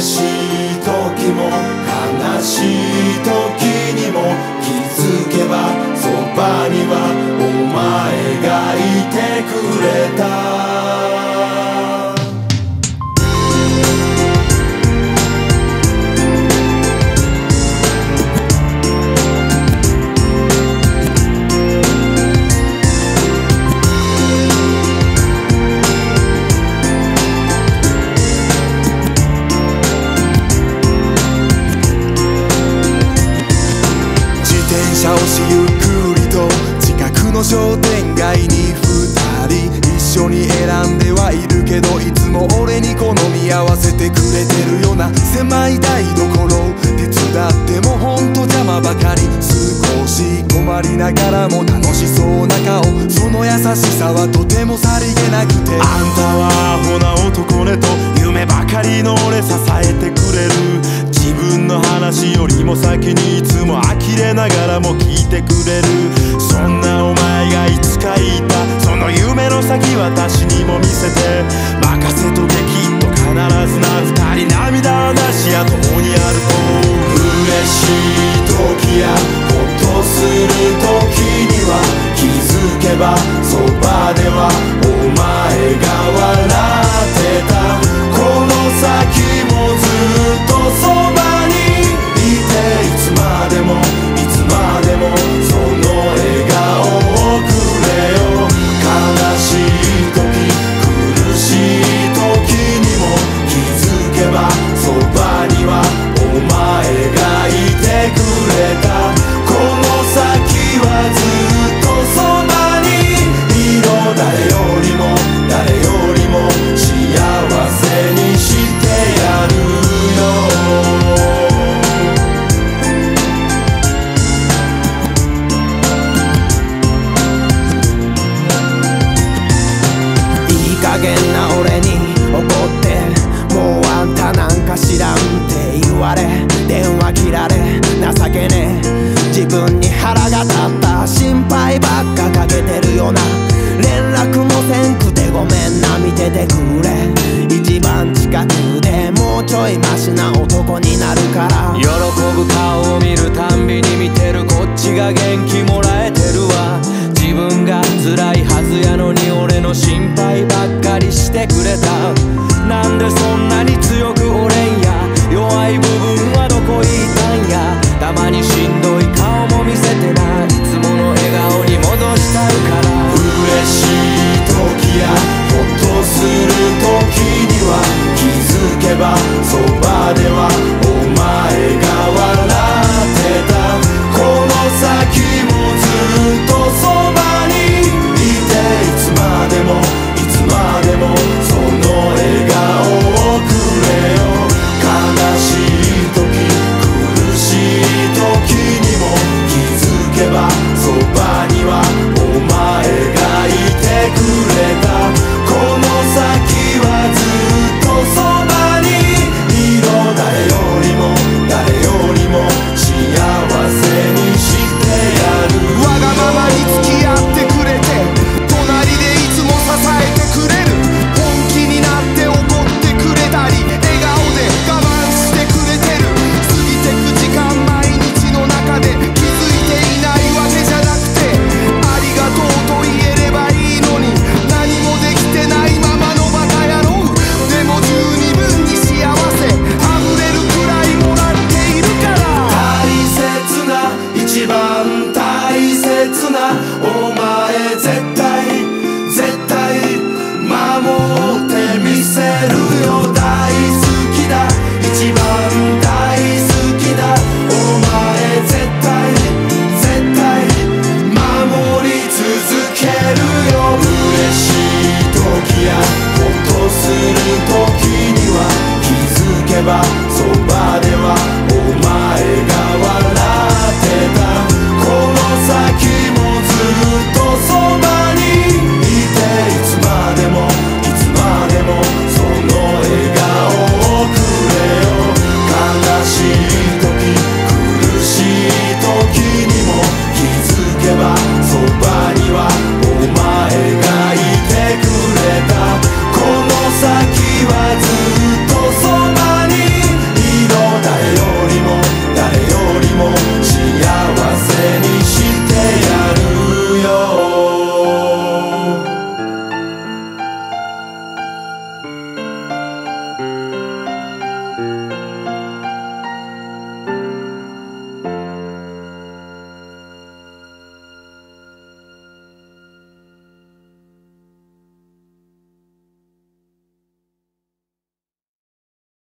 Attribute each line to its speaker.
Speaker 1: しい時も悲しい時にも気づけばそばにはお前がいてくれた。押しゆっくりと近くの商店街に二人一緒に選んではいるけど、いつも俺に好み合わせてくれてるような狭い台所手伝ってもほんと邪魔ばかり。少し困りながらも楽しそうな顔、その優しさはとてもさりげなくて、あんたはアホな男ねと夢ばかりの俺支えてくれる。自分の話よりも先にいつも呆れながらも聞いてくれる。そんなお前がいつか言ったその夢の先私にも見せて任せとけ、きっと必ずな二人涙を出し合共にあると。嬉しい時やほっとする時には気づけばそばではお前が笑ってた。この先もずっとそばにいて、いつまでもいつまでもその笑顔をくれよ。悲しい時苦しい時にも気づけばそばにはお前がいてくれた。この先はずっとそばにいろ、誰よりも誰よりも幸せにしてやるよ。いい加減な俺に怒ってもうあんたなんか知らんって言われ、電話切られ情けねえ自分に腹が立った。心配ばっかかけてるよな、連絡もせんくてごめんな、見ててくれ。一番近くでもうちょいマシな男になるから。喜ぶ